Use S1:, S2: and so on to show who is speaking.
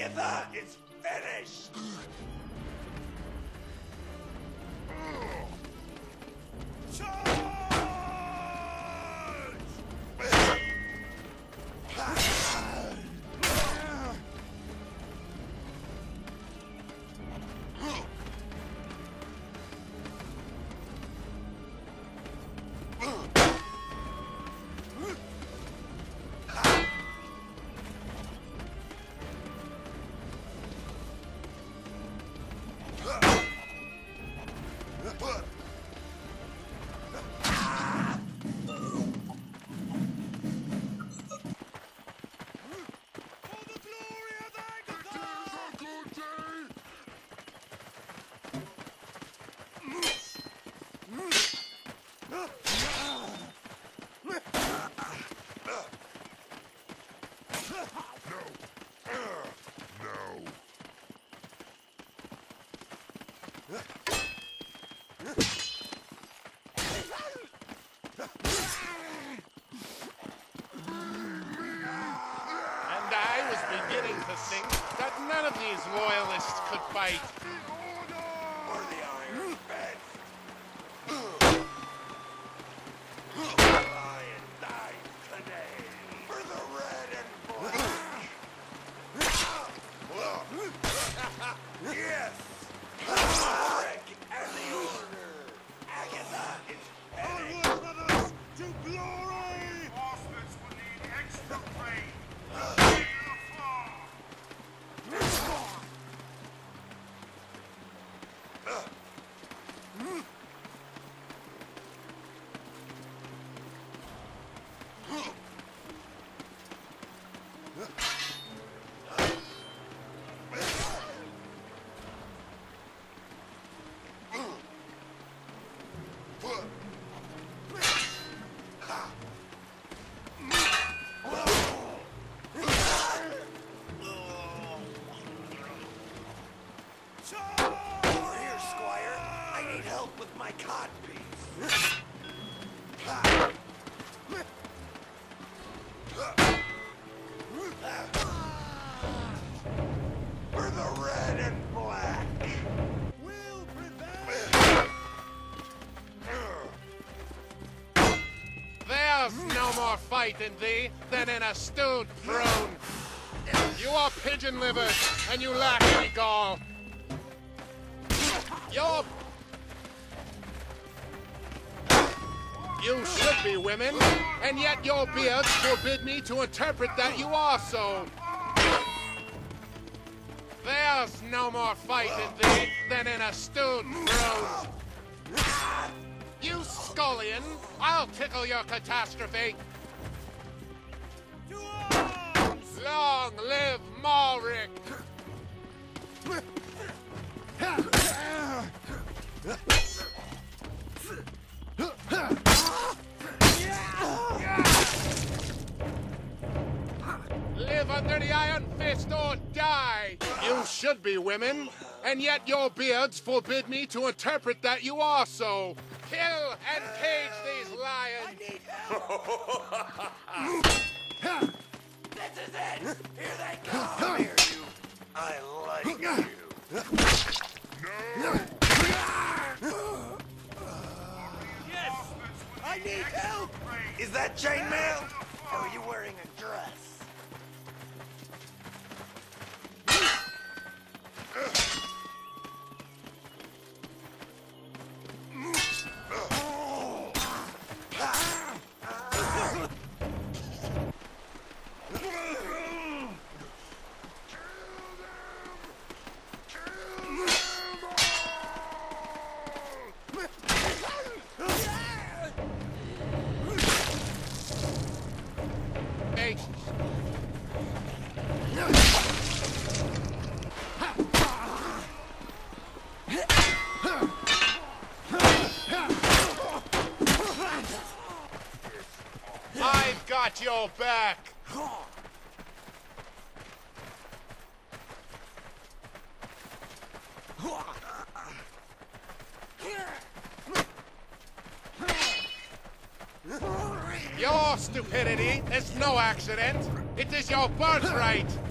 S1: Agatha is finished!
S2: Beginning to think that none of these loyalists could fight.
S1: For the Iron Fist! Lion died today for the red and black. Yes! Rick and the Order! Agatha is finished!
S3: Onward, brothers, to glory! Bastards will need extra pain.
S1: With my codpiece. For the red and black.
S3: We'll prevail.
S2: There's no more fight in thee than in a stewed throne. You are pigeon-livered, and you lack any gall. You should be women, and yet your beards forbid me to interpret that you are so. There's no more fight in thee than in a stewed throne. You scullion, I'll tickle your catastrophe. Long live Malric! Live under the Iron Fist or die! You should be women, and yet your beards forbid me to interpret that you are so. Kill and cage these lions!
S1: I need help! This is it! Here they come! Come here, you! I like you! No! Yes! I need help! Is that chainmail? Or are you wearing a dress?
S2: I've got your back! Your stupidity is no accident. It is your birthright.